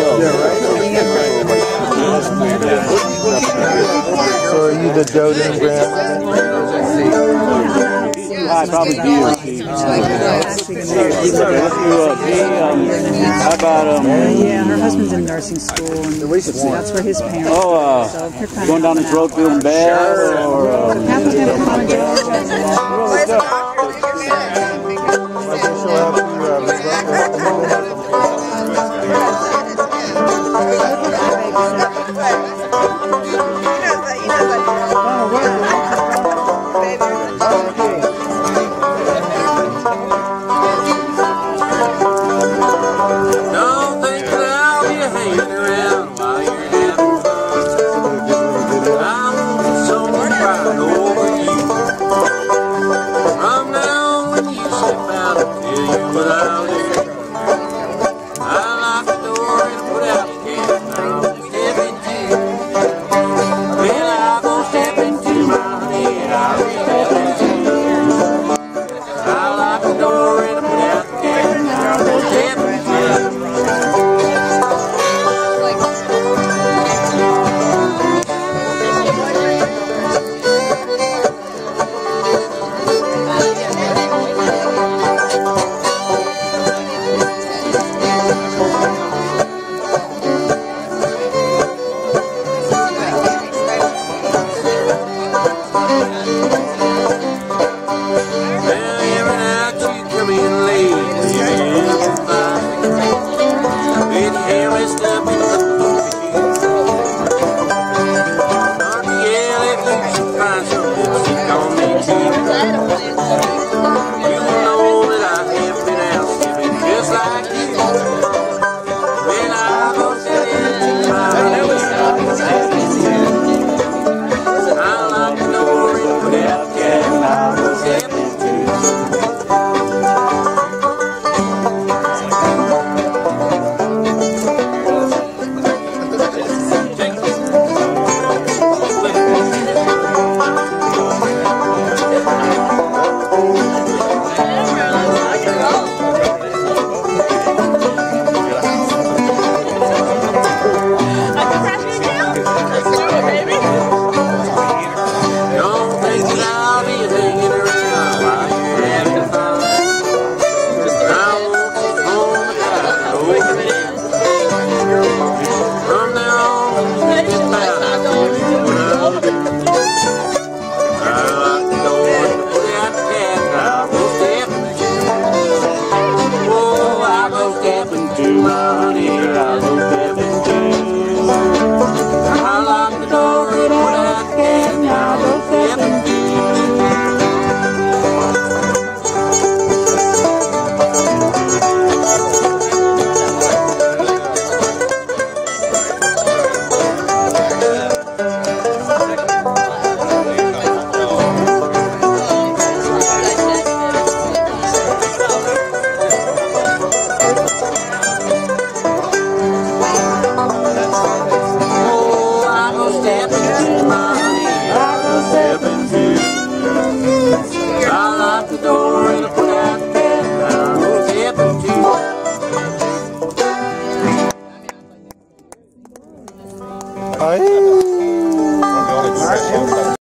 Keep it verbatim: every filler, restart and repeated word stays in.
So are you the doting grandma? I probably do. Let's do uh, how about um? Yeah, her husband's in nursing school, and that's where his parents. Oh, uh, so going down this road feeling bad, or um, half of him from Georgia. To my